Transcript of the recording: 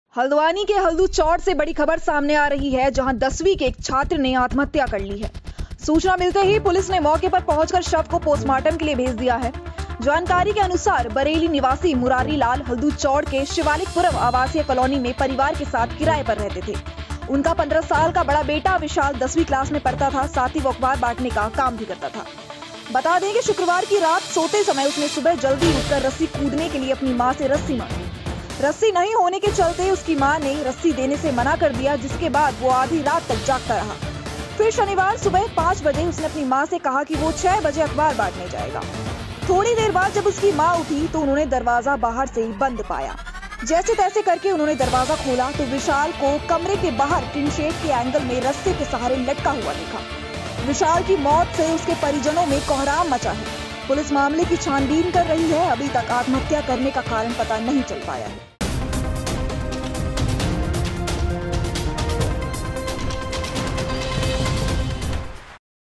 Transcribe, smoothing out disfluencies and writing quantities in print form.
हल्द्वानी के हल्दू चौड़ से बड़ी खबर सामने आ रही है, जहां 10वीं के एक छात्र ने आत्महत्या कर ली है। सूचना मिलते ही पुलिस ने मौके पर पहुंचकर शव को पोस्टमार्टम के लिए भेज दिया है। जानकारी के अनुसार बरेली निवासी मुरारी लाल हल्दू चौड़ के शिवालिकपुरम आवासीय कॉलोनी में परिवार के साथ किराए पर रहते थे। उनका 15 साल का बड़ा बेटा विशाल 10वीं क्लास में पढ़ता था, साथ ही वो अखबार बांटने का काम भी करता था। बता दें कि शुक्रवार की रात सोते समय उसने सुबह जल्दी उठकर रस्सी कूदने के लिए अपनी मां से रस्सी मांगी। रस्सी नहीं होने के चलते उसकी मां ने रस्सी देने से मना कर दिया, जिसके बाद वो आधी रात तक जागता रहा। फिर शनिवार सुबह 5 बजे उसने अपनी मां से कहा कि वो 6 बजे अखबार बांटने जाएगा। थोड़ी देर बाद जब उसकी मां उठी तो उन्होंने दरवाजा बाहर से ही बंद पाया। जैसे तैसे करके उन्होंने दरवाजा खोला तो विशाल को कमरे के बाहर टिन शेड के एंगल में रस्सी के सहारे लटका हुआ देखा। विशाल की मौत से उसके परिजनों में कोहराम मचा है। पुलिस मामले की छानबीन कर रही है। अभी तक आत्महत्या करने का कारण पता नहीं चल पाया है।